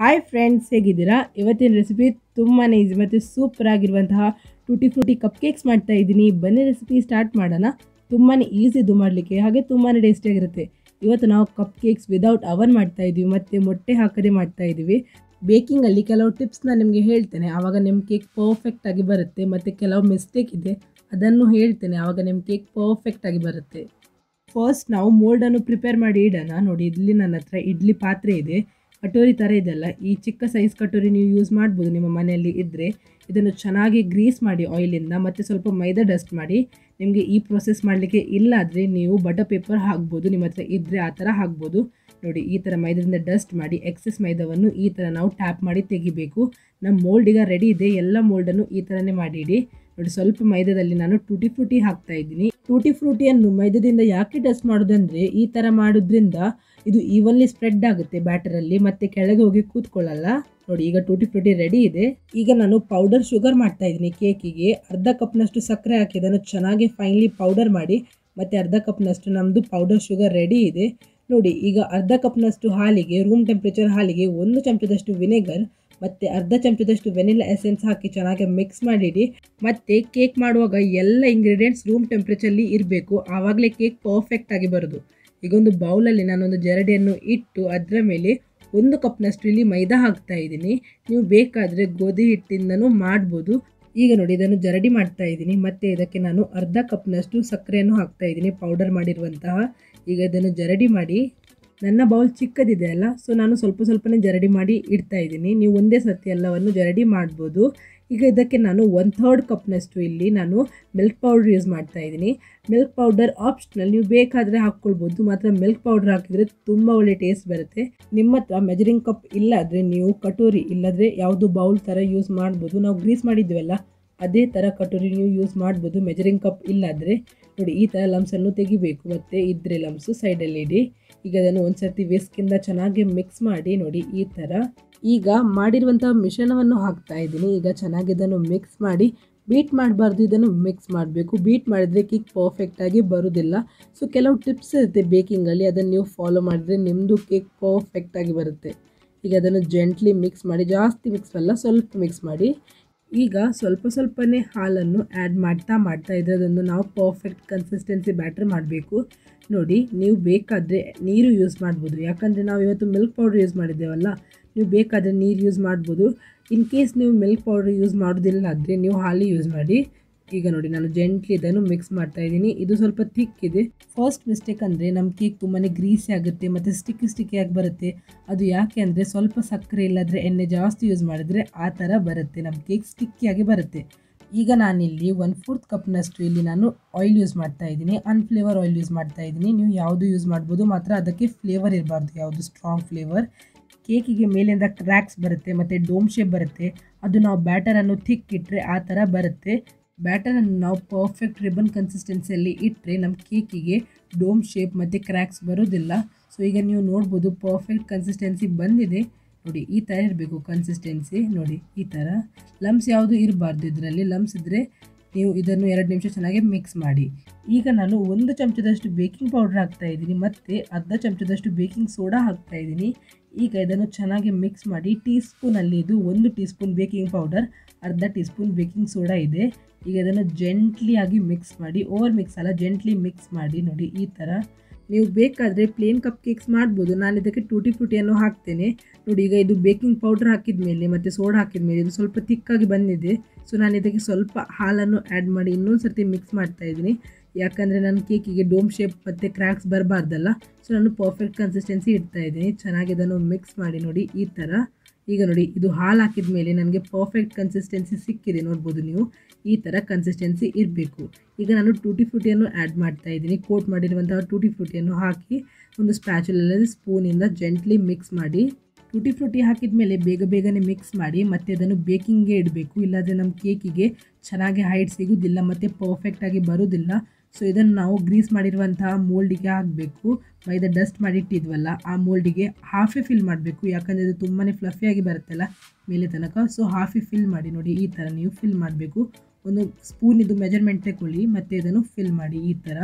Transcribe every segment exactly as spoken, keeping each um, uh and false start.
Hi friends, ಹೇಗಿದ್ದೀರಾ? ಇವತ್ತಿನ recipe ತುಂಬಾ ಈಸಿ ಮತ್ತು ಸೂಪರ್ ಆಗಿರುವಂತಹ ಟೂಟಿ ಫ್ರೂಟಿ ಕಪ್ ಕೇಕ್ಸ್ ಮಾಡ್ತಾ ಇದ್ದೀನಿ. ಬನ್ನಿ ರೆಸಿಪಿ ಸ್ಟಾರ್ಟ್ ಮಾಡೋಣ. ತುಂಬಾ ಈಸಿ ಇದು ಮಾಡಲಿಕ್ಕೆ, ಹಾಗೆ ತುಂಬಾ ಟೇಸ್ಟಿಯಾಗಿರುತ್ತೆ. ಇವತ್ತು ನಾವು ಕಪ್ ಕೇಕ್ಸ್ ವಿದೌಟ್ ಅವನ್ ಮಾಡ್ತಾ ಇದ್ದೀವಿ ಮತ್ತು ಮೊಟ್ಟೆ ಹಾಕದೆ ಮಾಡ್ತಾ ಇದ್ದೀವಿ. ಬೇಕಿಂಗಲ್ಲಿ ಕೆಲವು ಟಿಪ್ಸ್ನ ನಿಮಗೆ ಹೇಳ್ತೇನೆ, ಆವಾಗ ನಿಮ್ಮ ಕೇಕ್ ಪರ್ಫೆಕ್ಟಾಗಿ ಬರುತ್ತೆ. ಮತ್ತು ಕೆಲವು ಮಿಸ್ಟೇಕ್ ಇದೆ, ಅದನ್ನು ಹೇಳ್ತೇನೆ, ಆವಾಗ ನಿಮ್ಮ ಕೇಕ್ ಪರ್ಫೆಕ್ಟಾಗಿ ಬರುತ್ತೆ. ಫಸ್ಟ್ ನಾವು ಮೋಲ್ಡನ್ನು ಪ್ರಿಪೇರ್ ಮಾಡಿ ಇಡೋಣ. ನೋಡಿ, ಇಲ್ಲಿ ನನ್ನ ಹತ್ರ ಇಡ್ಲಿ ಪಾತ್ರೆ ಇದೆ, ಕಟೋರಿ ಥರ ಇದೆಲ್ಲ. ಈ ಚಿಕ್ಕ ಸೈಜ್ ಕಟೋರಿ ನೀವು ಯೂಸ್ ಮಾಡ್ಬೋದು ನಿಮ್ಮ ಮನೆಯಲ್ಲಿ ಇದ್ದರೆ. ಇದನ್ನು ಚೆನ್ನಾಗಿ ಗ್ರೀಸ್ ಮಾಡಿ ಆಯಿಲಿಂದ, ಮತ್ತು ಸ್ವಲ್ಪ ಮೈದಾ ಡಸ್ಟ್ ಮಾಡಿ. ನಿಮಗೆ ಈ ಪ್ರೊಸೆಸ್ ಮಾಡಲಿಕ್ಕೆ ಇಲ್ಲ ಆದರೆ ನೀವು ಬಟರ್ ಪೇಪರ್ ಹಾಕ್ಬೋದು, ನಿಮ್ಮ ಹತ್ರ ಇದ್ದರೆ ಆ ಥರ ಹಾಕ್ಬೋದು. ನೋಡಿ, ಈ ಥರ ಮೈದಾದಿಂದ ಡಸ್ಟ್ ಮಾಡಿ ಎಕ್ಸೆಸ್ ಮೈದಾವನ್ನು ಈ ಥರ ನಾವು ಟ್ಯಾಪ್ ಮಾಡಿ ತೆಗಿಬೇಕು. ನಮ್ಮ ಮೋಲ್ಡ್ ಈಗ ರೆಡಿ ಇದೆ. ಎಲ್ಲ ಮೋಲ್ಡನ್ನು ಈ ಥರನೇ ಮಾಡಿಡಿ. ನೋಡಿ, ಸ್ವಲ್ಪ ಮೈದಾದಲ್ಲಿ ನಾನು ಟೂಟಿ ಫ್ರೂಟಿ ಹಾಕ್ತಾ ಇದ್ದೀನಿ. ಟೂಟಿ ಫ್ರೂಟಿಯನ್ನು ಮೈದಾದಿಂದ ಯಾಕೆ ಡಸ್ಟ್ ಮಾಡೋದಂದರೆ, ಈ ಥರ ಮಾಡೋದ್ರಿಂದ ಇದು ಈವನ್ಲಿ ಸ್ಪ್ರೆಡ್ ಆಗುತ್ತೆ ಬ್ಯಾಟರಲ್ಲಿ, ಮತ್ತು ಕೆಳಗೆ ಹೋಗಿ ಕೂತ್ಕೊಳ್ಳಲ್ಲ. ನೋಡಿ, ಈಗ ಟೂಟಿ ಫ್ರೂಟಿ ರೆಡಿ ಇದೆ. ಈಗ ನಾನು ಪೌಡರ್ ಶುಗರ್ ಮಾಡ್ತಾ ಇದ್ದೀನಿ. ಕೇಕಿಗೆ ಅರ್ಧ ಕಪ್ನಷ್ಟು ಸಕ್ಕರೆ ಹಾಕಿ ಅದನ್ನು ಚೆನ್ನಾಗಿ ಫೈನ್ಲಿ ಪೌಡರ್ ಮಾಡಿ, ಮತ್ತು ಅರ್ಧ ಕಪ್ನಷ್ಟು ನಮ್ಮದು ಪೌಡರ್ ಶುಗರ್ ರೆಡಿ ಇದೆ. ನೋಡಿ, ಈಗ ಅರ್ಧ ಕಪ್ನಷ್ಟು ಹಾಲಿಗೆ, ರೂಮ್ ಟೆಂಪ್ರೇಚರ್ ಹಾಲಿಗೆ ಒಂದು ಚಮಚದಷ್ಟು ವಿನೆಗರ್ ಮತ್ತು ಅರ್ಧ ಚಮಚದಷ್ಟು ವೆನಿಲಾ ಎಸೆನ್ಸ್ ಹಾಕಿ ಚೆನ್ನಾಗಿ ಮಿಕ್ಸ್ ಮಾಡಿಡಿ. ಮತ್ತು ಕೇಕ್ ಮಾಡುವಾಗ ಎಲ್ಲ ಇಂಗ್ರೀಡಿಯೆಂಟ್ಸ್ ರೂಮ್ ಟೆಂಪ್ರೇಚರ್ಲಿ ಇರಬೇಕು, ಆವಾಗಲೇ ಕೇಕ್ ಪರ್ಫೆಕ್ಟ್ ಆಗಿ ಬರೋದು. ಈಗ ಒಂದು ಬೌಲಲ್ಲಿ ನಾನೊಂದು ಜರಡಿಯನ್ನು ಇಟ್ಟು ಅದರ ಮೇಲೆ ಒಂದು ಕಪ್ನಷ್ಟು ಇಲ್ಲಿ ಮೈದಾ ಹಾಕ್ತಾ ಇದ್ದೀನಿ. ನೀವು ಬೇಕಾದರೆ ಗೋಧಿ ಹಿಟ್ಟಿಂದನೂ ಮಾಡ್ಬೋದು. ಈಗ ನೋಡಿ, ಇದನ್ನು ಜರಡಿ ಮಾಡ್ತಾ ಇದ್ದೀನಿ, ಮತ್ತು ಇದಕ್ಕೆ ನಾನು ಅರ್ಧ ಕಪ್ನಷ್ಟು ಸಕ್ಕರೆಯನ್ನು ಹಾಕ್ತಾ ಇದ್ದೀನಿ, ಪೌಡರ್ ಮಾಡಿರುವಂತಹ. ಈಗ ಇದನ್ನು ಜರಡಿ ಮಾಡಿ, ನನ್ನ ಬೌಲ್ ಚಿಕ್ಕದಿದೆ ಅಲ್ಲ, ಸೊ ನಾನು ಸ್ವಲ್ಪ ಸ್ವಲ್ಪನೇ ಜರಡಿ ಮಾಡಿ ಇಡ್ತಾ ಇದ್ದೀನಿ. ನೀವು ಒಂದೇ ಸರ್ತಿ ಎಲ್ಲವನ್ನು ಜರಡಿ ಮಾಡ್ಬೋದು. ಈಗ ಇದಕ್ಕೆ ನಾನು ಒನ್ ಥರ್ಡ್ ಕಪ್ನಷ್ಟು ಇಲ್ಲಿ ನಾನು ಮಿಲ್ಕ್ ಪೌಡ್ರ್ ಯೂಸ್ ಮಾಡ್ತಾ ಇದ್ದೀನಿ. ಮಿಲ್ಕ್ ಪೌಡರ್ ಆಪ್ಷನಲ್, ನೀವು ಬೇಕಾದರೆ ಹಾಕ್ಕೊಳ್ಬೋದು. ಮಾತ್ರ ಮಿಲ್ಕ್ ಪೌಡ್ರ್ ಹಾಕಿದರೆ ತುಂಬ ಒಳ್ಳೆ ಟೇಸ್ಟ್ ಬರುತ್ತೆ. ನಿಮ್ಮ ಹತ್ರ ಮೆಜರಿಂಗ್ ಕಪ್ ಇಲ್ಲಾದರೆ ನೀವು ಕಟೋರಿ ಇಲ್ಲದ್ರೆ ಯಾವುದು ಬೌಲ್ ಥರ ಯೂಸ್ ಮಾಡ್ಬೋದು. ನಾವು ಗ್ರೀಸ್ ಮಾಡಿದ್ವಲ್ಲ ಅದೇ ಥರ ಕಟೋರಿ ನೀವು ಯೂಸ್ ಮಾಡ್ಬೋದು, ಮೆಜರಿಂಗ್ ಕಪ್ ಇಲ್ಲಾದರೆ. ನೋಡಿ, ಈ ಥರ ಲಮ್ಸನ್ನು ತೆಗಿಬೇಕು, ಮತ್ತು ಇದ್ರೆ ಲಮ್ಸು ಸೈಡಲ್ಲಿ ಇಡಿ. ಈಗ ಅದನ್ನು ಒಂದು ಸರ್ತಿ ವಿಸ್ಕಿಂದ ಚೆನ್ನಾಗಿ ಮಿಕ್ಸ್ ಮಾಡಿ. ನೋಡಿ, ಈ ಥರ ಈಗ ಮಾಡಿರುವಂಥ ಮಿಶ್ರಣವನ್ನು ಹಾಕ್ತಾ ಇದ್ದೀನಿ. ಈಗ ಚೆನ್ನಾಗಿ ಇದನ್ನು ಮಿಕ್ಸ್ ಮಾಡಿ, ಬೀಟ್ ಮಾಡಬಾರ್ದು, ಇದನ್ನು ಮಿಕ್ಸ್ ಮಾಡಬೇಕು. ಬೀಟ್ ಮಾಡಿದರೆ ಕೇಕ್ ಪರ್ಫೆಕ್ಟಾಗಿ ಬರೋದಿಲ್ಲ. ಸೊ ಕೆಲವು ಟಿಪ್ಸ್ ಇರುತ್ತೆ ಬೇಕಿಂಗಲ್ಲಿ, ಅದನ್ನು ನೀವು ಫಾಲೋ ಮಾಡಿದರೆ ನಿಮ್ಮದು ಕೇಕ್ ಪರ್ಫೆಕ್ಟಾಗಿ ಬರುತ್ತೆ. ಈಗ ಅದನ್ನು ಜೆಂಟ್ಲಿ ಮಿಕ್ಸ್ ಮಾಡಿ, ಜಾಸ್ತಿ ಮಿಕ್ಸ್ ಅಲ್ಲ, ಸ್ವಲ್ಪ ಮಿಕ್ಸ್ ಮಾಡಿ. ಈಗ ಸ್ವಲ್ಪ ಸ್ವಲ್ಪನೇ ಹಾಲನ್ನು ಆ್ಯಡ್ ಮಾಡ್ತಾ ಮಾಡ್ತಾ ಇದನ್ನು ನಾವು ಪರ್ಫೆಕ್ಟ್ ಕನ್ಸಿಸ್ಟೆನ್ಸಿ ಬ್ಯಾಟರ್ ಮಾಡಬೇಕು. ನೋಡಿ, ನೀವು ಬೇಕಾದರೆ ನೀರು ಯೂಸ್ ಮಾಡ್ಬೋದು, ಯಾಕಂದರೆ ನಾವು ಇವತ್ತು ಮಿಲ್ಕ್ ಪೌಡ್ರ್ ಯೂಸ್ ಮಾಡಿದ್ದೇವಲ್ಲ. ನೀವು ಬೇಕಾದರೆ ನೀರು ಯೂಸ್ ಮಾಡ್ಬೋದು. ಇನ್ ಕೇಸ್ ನೀವು ಮಿಲ್ಕ್ ಪೌಡ್ರ್ ಯೂಸ್ ಮಾಡೋದಿಲ್ಲ ಆದರೆ ನೀವು ಹಾಲು ಯೂಸ್ ಮಾಡಿ. ಈಗ ನೋಡಿ, ನಾನು ಜೆಂಟ್ಲಿ ಇದನ್ನು ಮಿಕ್ಸ್ ಮಾಡ್ತಾ ಇದ್ದೀನಿ. ಇದು ಸ್ವಲ್ಪ ಥಿಕ್ ಇದೆ. ಫಸ್ಟ್ ಮಿಸ್ಟೇಕ್ ಅಂದರೆ ನಮ್ಮ ಕೇಕ್ ತುಂಬಾ ಗ್ರೀಸಿ ಆಗುತ್ತೆ ಮತ್ತು ಸ್ಟಿಕ್ಕಿ ಸ್ಟಿಕ್ಕಿಯಾಗಿ ಬರುತ್ತೆ. ಅದು ಯಾಕೆ ಅಂದರೆ ಸ್ವಲ್ಪ ಸಕ್ಕರೆ ಇಲ್ಲಾದರೆ ಎಣ್ಣೆ ಜಾಸ್ತಿ ಯೂಸ್ ಮಾಡಿದರೆ ಆ ಥರ ಬರುತ್ತೆ, ನಮ್ಮ ಕೇಕ್ ಸ್ಟಿಕ್ಕಿಯಾಗಿ ಬರುತ್ತೆ. ಈಗ ನಾನಿಲ್ಲಿ ಒನ್ ಫೋರ್ತ್ ಕಪ್ನಷ್ಟು ಇಲ್ಲಿ ನಾನು ಆಯಿಲ್ ಯೂಸ್ ಮಾಡ್ತಾ ಇದ್ದೀನಿ. ಅನ್ಫ್ಲೇವರ್ ಆಯಿಲ್ ಯೂಸ್ ಮಾಡ್ತಾ ಇದ್ದೀನಿ. ನೀವು ಯಾವುದು ಯೂಸ್ ಮಾಡ್ಬೋದು, ಮಾತ್ರ ಅದಕ್ಕೆ ಫ್ಲೇವರ್ ಇರಬಾರ್ದು, ಯಾವುದು ಸ್ಟ್ರಾಂಗ್ ಫ್ಲೇವರ್. ಕೇಕಿಗೆ ಮೇಲಿಂದ ಕ್ರ್ಯಾಕ್ಸ್ ಬರುತ್ತೆ ಮತ್ತು ಡೋಮ್ ಶೇಪ್ ಬರುತ್ತೆ. ಅದು ನಾವು ಬ್ಯಾಟರನ್ನು ಥಿಕ್ ಇಟ್ಟರೆ ಆ ಥರ ಬರುತ್ತೆ. ಬ್ಯಾಟರನ್ನು ನಾವು ಪರ್ಫೆಕ್ಟ್ ರಿಬನ್ ಕನ್ಸಿಸ್ಟೆನ್ಸಿಯಲ್ಲಿ ಇಟ್ಟರೆ ನಮ್ಮ ಕೇಕಿಗೆ ಡೋಮ್ ಶೇಪ್ ಮತ್ತು ಕ್ರ್ಯಾಕ್ಸ್ ಬರೋದಿಲ್ಲ. ಸೊ ಈಗ ನೀವು ನೋಡ್ಬೋದು ಪರ್ಫೆಕ್ಟ್ ಕನ್ಸಿಸ್ಟೆನ್ಸಿ ಬಂದಿದೆ. ನೋಡಿ, ಈ ಥರ ಇರಬೇಕು ಕನ್ಸಿಸ್ಟೆನ್ಸಿ. ನೋಡಿ, ಈ ಥರ ಲಮ್ಸ್ ಯಾವುದು ಇರಬಾರ್ದು. ಇದರಲ್ಲಿ ಲಮ್ಸ್ ಇದ್ದರೆ ನೀವು ಇದನ್ನು ಎರಡು ನಿಮಿಷ ಚೆನ್ನಾಗಿ ಮಿಕ್ಸ್ ಮಾಡಿ. ಈಗ ನಾನು ಒಂದು ಚಮಚದಷ್ಟು ಬೇಕಿಂಗ್ ಪೌಡ್ರ್ ಹಾಕ್ತಾ ಇದ್ದೀನಿ, ಮತ್ತು ಅರ್ಧ ಚಮಚದಷ್ಟು ಬೇಕಿಂಗ್ ಸೋಡಾ ಹಾಕ್ತಾ ಇದ್ದೀನಿ. ಈಗ ಇದನ್ನು ಚೆನ್ನಾಗಿ ಮಿಕ್ಸ್ ಮಾಡಿ. ಟೀ ಸ್ಪೂನಲ್ಲಿ ಇದು ಒಂದು ಟೀ ಸ್ಪೂನ್ ಬೇಕಿಂಗ್ ಪೌಡರ್, ಅರ್ಧ ಟೀ ಸ್ಪೂನ್ ಬೇಕಿಂಗ್ ಸೋಡಾ ಇದೆ. ಈಗ ಇದನ್ನು ಜೆಂಟ್ಲಿ ಆಗಿ ಮಿಕ್ಸ್ ಮಾಡಿ, ಓವರ್ ಮಿಕ್ಸ್ ಅಲ್ಲ, ಜೆಂಟ್ಲಿ ಮಿಕ್ಸ್ ಮಾಡಿ. ನೋಡಿ, ಈ ಥರ ನೀವು ಬೇಕಾದರೆ ಪ್ಲೇನ್ ಕಪ್ ಕೇಕ್ಸ್ ಮಾಡ್ಬೋದು. ನಾನು ಇದಕ್ಕೆ ಟೂಟಿ ಫ್ರೂಟಿಯನ್ನು ಹಾಕ್ತೇನೆ. ನೋಡಿ, ಈಗ ಇದು ಬೇಕಿಂಗ್ ಪೌಡ್ರ್ ಹಾಕಿದ ಮೇಲೆ ಮತ್ತು ಸೋಡಾ ಹಾಕಿದ ಮೇಲೆ ಇದು ಸ್ವಲ್ಪ ತಿಕ್ಕಾಗಿ ಬಂದಿದೆ. ಸೊ ನಾನು ಇದಕ್ಕೆ ಸ್ವಲ್ಪ ಹಾಲನ್ನು ಆ್ಯಡ್ ಮಾಡಿ ಇನ್ನೊಂದು ಸರ್ತಿ ಮಿಕ್ಸ್ ಮಾಡ್ತಾ ಇದ್ದೀನಿ, ಯಾಕಂದರೆ ನನ್ನ ಕೇಕಿಗೆ ಡೋಮ್ ಶೇಪ್ ಮತ್ತು ಕ್ರ್ಯಾಕ್ಸ್ ಬರಬಾರ್ದಲ್ಲ. ಸೊ ನಾನು ಪರ್ಫೆಕ್ಟ್ ಕನ್ಸಿಸ್ಟೆನ್ಸಿ ಇಡ್ತಾ ಇದ್ದೀನಿ. ಚೆನ್ನಾಗಿ ಇದನ್ನು ಮಿಕ್ಸ್ ಮಾಡಿ. ನೋಡಿ, ಈ ಥರ. ಈಗ ನೋಡಿ, ಇದು ಹಾಲು ಹಾಕಿದ ಮೇಲೆ ನನಗೆ ಪರ್ಫೆಕ್ಟ್ ಕನ್ಸಿಸ್ಟೆನ್ಸಿ ಸಿಕ್ಕಿದೆ, ನೋಡ್ಬೋದು ನೀವು. ಈ ಥರ ಕನ್ಸಿಸ್ಟೆನ್ಸಿ ಇರಬೇಕು. ಈಗ ನಾನು ಟೂಟಿ ಫ್ರೂಟಿಯನ್ನು ಆ್ಯಡ್ ಮಾಡ್ತಾ ಇದ್ದೀನಿ. ಕೋಟ್ ಮಾಡಿರುವಂತಹ ಟೂಟಿ ಫ್ರೂಟಿಯನ್ನು ಹಾಕಿ ಒಂದು ಸ್ಪ್ಯಾಚುಲಲ್ಲಿ ಸ್ಪೂನಿಂದ ಜೆಂಟ್ಲಿ ಮಿಕ್ಸ್ ಮಾಡಿ. ಟೂಟಿ ಫ್ರೂಟಿ ಹಾಕಿದ ಮೇಲೆ ಬೇಗ ಬೇಗನೆ ಮಿಕ್ಸ್ ಮಾಡಿ, ಮತ್ತು ಅದನ್ನು ಬೇಕಿಂಗ್ಗೆ ಇಡಬೇಕು, ಇಲ್ಲಾಂದರೆ ನಮ್ಮ ಕೇಕಿಗೆ ಚೆನ್ನಾಗಿ ಹೈಟ್ ಸಿಗೋದಿಲ್ಲ ಮತ್ತು ಪರ್ಫೆಕ್ಟಾಗಿ ಬರೋದಿಲ್ಲ. ಸೊ ಇದನ್ನು ನಾವು ಗ್ರೀಸ್ ಮಾಡಿರುವಂತಹ ಮೋಲ್ಡಿಗೆ ಹಾಕಬೇಕು. ಮೈದಾ ಡಸ್ಟ್ ಮಾಡಿಟ್ಟಿದ್ವಲ್ಲ ಆ ಮೋಲ್ಡಿಗೆ ಹಾಫೇ ಫಿಲ್ ಮಾಡಬೇಕು, ಯಾಕಂದರೆ ಇದು ತುಂಬಾ ಫ್ಲಫಿಯಾಗಿ ಬರುತ್ತಲ್ಲ ಮೇಲೆ ತನಕ. ಸೊ ಹಾಫೇ ಫಿಲ್ ಮಾಡಿ. ನೋಡಿ, ಈ ಥರ ನೀವು ಫಿಲ್ ಮಾಡಬೇಕು. ಒಂದು ಸ್ಪೂನ್ ಇದು ಮೆಜರ್ಮೆಂಟ್ ತಗೊಳ್ಳಿ ಮತ್ತು ಇದನ್ನು ಫಿಲ್ ಮಾಡಿ ಈ ಥರ.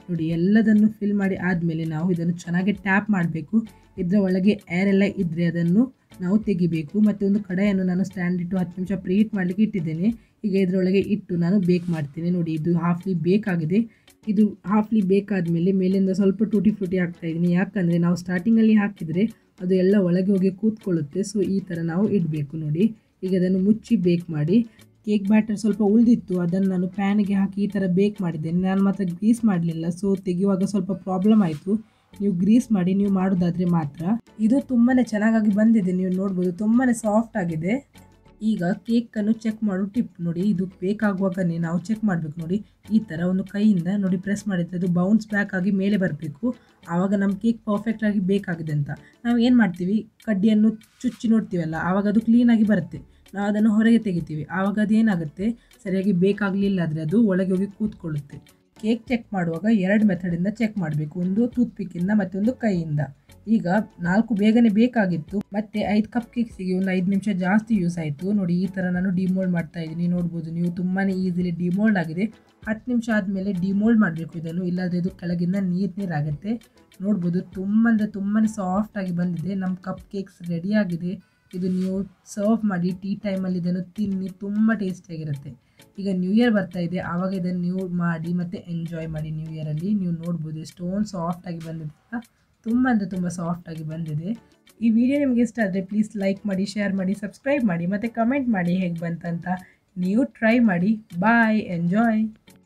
ನೋಡಿ ಎಲ್ಲದನ್ನು ಫಿಲ್ ಮಾಡಿ ಆದಮೇಲೆ ನಾವು ಇದನ್ನು ಚೆನ್ನಾಗಿ ಟ್ಯಾಪ್ ಮಾಡಬೇಕು. ಇದರ ಒಳಗೆ ಏರ್ ಎಲ್ಲ ಇದ್ದರೆ ಅದನ್ನು ನಾವು ತೆಗಿಬೇಕು. ಮತ್ತು ಒಂದು ಕಡಾಯನ್ನು ನಾನು ಸ್ಟ್ಯಾಂಡ್ ಇಟ್ಟು ಹತ್ತು ನಿಮಿಷ ಪ್ರೀಹೀಟ್ ಮಾಡಲಿಕ್ಕೆ ಇಟ್ಟಿದ್ದೇನೆ. ಈಗ ಇದರೊಳಗೆ ಇಟ್ಟು ನಾನು ಬೇಕ್ ಮಾಡ್ತೀನಿ. ನೋಡಿ ಇದು ಹಾಫ್ಲಿ ಬೇಕಾಗಿದೆ. ಇದು ಹಾಫ್ಲಿ ಬೇಕಾದಮೇಲೆ ಮೇಲಿಂದ ಸ್ವಲ್ಪ ಟೂಟಿ ಫ್ರೂಟಿ ಹಾಕ್ತಾ ಇದ್ದೀನಿ. ಯಾಕಂದರೆ ನಾವು ಸ್ಟಾರ್ಟಿಂಗಲ್ಲಿ ಹಾಕಿದರೆ ಅದು ಎಲ್ಲ ಒಳಗೆ ಹೋಗಿ ಕೂತ್ಕೊಳ್ಳುತ್ತೆ. ಸೊ ಈ ಥರ ನಾವು ಇಡಬೇಕು. ನೋಡಿ ಈಗ ಅದನ್ನು ಮುಚ್ಚಿ ಬೇಕ್ ಮಾಡಿ. ಕೇಕ್ ಬ್ಯಾಟರ್ ಸ್ವಲ್ಪ ಉಳಿದಿತ್ತು, ಅದನ್ನು ನಾನು ಪ್ಯಾನಿಗೆ ಹಾಕಿ ಈ ಥರ ಬೇಕ್ ಮಾಡಿದ್ದೇನೆ. ನಾನು ಮಾತ್ರ ಗ್ರೀಸ್ ಮಾಡಲಿಲ್ಲ, ಸೊ ತೆಗೆಯುವಾಗ ಸ್ವಲ್ಪ ಪ್ರಾಬ್ಲಮ್ ಆಯಿತು. ನೀವು ಗ್ರೀಸ್ ಮಾಡಿ ನೀವು ಮಾಡೋದಾದರೆ ಮಾತ್ರ. ಇದು ತುಂಬಾ ಚೆನ್ನಾಗಾಗಿ ಬಂದಿದೆ, ನೀವು ನೋಡ್ಬೋದು ತುಂಬಾ ಸಾಫ್ಟ್ ಆಗಿದೆ. ಈಗ ಕೇಕನ್ನು ಚೆಕ್ ಮಾಡೋ ಟಿಪ್ ನೋಡಿ, ಇದು ಬೇಕಾಗುವಾಗನೇ ನಾವು ಚೆಕ್ ಮಾಡಬೇಕು. ನೋಡಿ ಈ ಥರ ಒಂದು ಕೈಯಿಂದ ನೋಡಿ ಪ್ರೆಸ್ ಮಾಡಿದರೆ ಅದು ಬೌನ್ಸ್ ಬ್ಯಾಕ್ ಆಗಿ ಮೇಲೆ ಬರಬೇಕು. ಆವಾಗ ನಮ್ಮ ಕೇಕ್ ಪರ್ಫೆಕ್ಟಾಗಿ ಬೇಕಾಗಿದೆ ಅಂತ. ನಾವು ಏನು ಮಾಡ್ತೀವಿ, ಕಡ್ಡಿಯನ್ನು ಚುಚ್ಚಿ ನೋಡ್ತೀವಲ್ಲ, ಆವಾಗ ಅದು ಕ್ಲೀನಾಗಿ ಬರುತ್ತೆ. ನಾವು ಅದನ್ನು ಹೊರಗೆ ತೆಗಿತೀವಿ, ಆವಾಗ ಅದೇನಾಗುತ್ತೆ, ಸರಿಯಾಗಿ ಬೇಕಾಗಲಿಲ್ಲ ಆದರೆ ಅದು ಒಳಗೆ ಹೋಗಿ ಕೂತ್ಕೊಳ್ಳುತ್ತೆ. ಕೇಕ್ ಚೆಕ್ ಮಾಡುವಾಗ ಎರಡು ಮೆಥಡಿಂದ ಚೆಕ್ ಮಾಡಬೇಕು, ಒಂದು ಟೂತ್ ಪಿಕ್ಕಿಂದ ಮತ್ತೊಂದು ಕೈಯಿಂದ. ಈಗ ನಾಲ್ಕು ಬೇಗನೆ ಬೇಕಾಗಿತ್ತು, ಮತ್ತು ಐದು ಕಪ್ ಕೇಕ್ಸಿಗೆ ಒಂದು ಐದು ನಿಮಿಷ ಜಾಸ್ತಿ ಯೂಸ್ ಆಯಿತು. ನೋಡಿ ಈ ಥರ ನಾನು ಡಿಮೋಲ್ಡ್ ಮಾಡ್ತಾ ಇದ್ದೀನಿ. ನೋಡ್ಬೋದು ನೀವು ತುಂಬಾ ಈಸಿಲಿ ಡಿಮೋಲ್ಡ್ ಆಗಿದೆ. ಹತ್ತು ನಿಮಿಷ ಆದಮೇಲೆ ಡಿಮೋಲ್ಡ್ ಮಾಡಬೇಕು ಇದನ್ನು, ಇಲ್ಲಾಂದರೆ ಇದು ಕೆಳಗಿಂದ ನೀರು ನೀರಾಗುತ್ತೆ. ನೋಡ್ಬೋದು ತುಂಬ ಅಂದರೆ ತುಂಬಾ ಸಾಫ್ಟಾಗಿ ಬಂದಿದೆ. ನಮ್ಮ ಕಪ್ ಕೇಕ್ಸ್ ರೆಡಿಯಾಗಿದೆ. ಇದು ನೀವು ಸರ್ವ್ ಮಾಡಿ ಟೀ ಟೈಮಲ್ಲಿ ಇದನ್ನು ತಿನ್ನಿ, ತುಂಬ ಟೇಸ್ಟಿಯಾಗಿರುತ್ತೆ. ಈಗ ನ್ಯೂ ಇಯರ್ ಬರ್ತಾ ಇದೆ, ಆವಾಗ ಇದನ್ನು ನೀವು ಮಾಡಿ ಮತ್ತು ಎಂಜಾಯ್ ಮಾಡಿ. ನ್ಯೂ ಇಯರಲ್ಲಿ ನೀವು ನೋಡ್ಬೋದು ಎಷ್ಟೊಂದು ಸಾಫ್ಟಾಗಿ ಬಂದಿದೆ, ತುಂಬ ಅಂದರೆ ತುಂಬ ಸಾಫ್ಟಾಗಿ ಬಂದಿದೆ. ಈ ವಿಡಿಯೋ ನಿಮಗೆ ಇಷ್ಟ ಆದರೆ ಪ್ಲೀಸ್ ಲೈಕ್ ಮಾಡಿ, ಶೇರ್ ಮಾಡಿ, ಸಬ್ಸ್ಕ್ರೈಬ್ ಮಾಡಿ ಮತ್ತು ಕಮೆಂಟ್ ಮಾಡಿ ಹೇಗೆ ಬಂತಂತ. ನೀವು ಟ್ರೈ ಮಾಡಿ. Bye, enjoy.